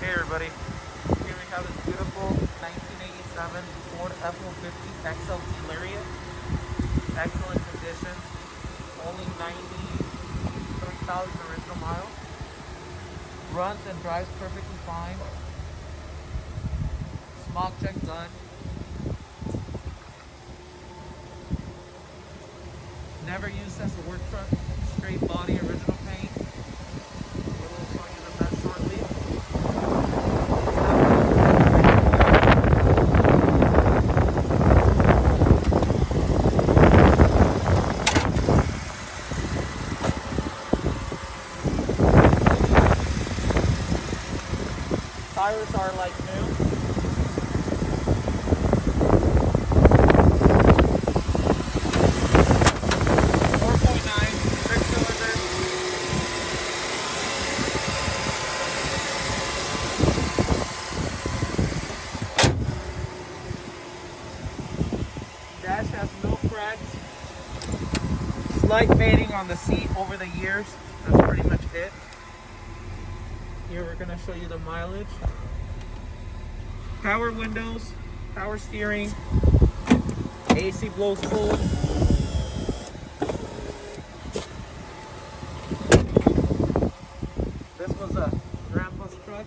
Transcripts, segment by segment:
Hey everybody, here we have this beautiful 1987 Ford F-150XLT Lariat. Excellent condition, only 93,000 original miles. Runs and drives perfectly fine. Smog check done. Never used as a work truck. Straight body, original paint. We'll show you the best shortly. Tires are like new. Dash has no cracks. Slight fading on the seat over the years. That's pretty much it. Here we're going to show you the mileage. Power windows, power steering, AC blows cold. This was a grandpa's truck.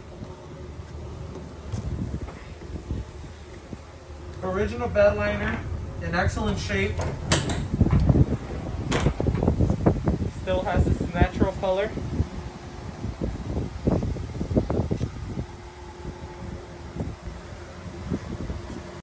Original bed liner, in excellent shape. Still has its natural color.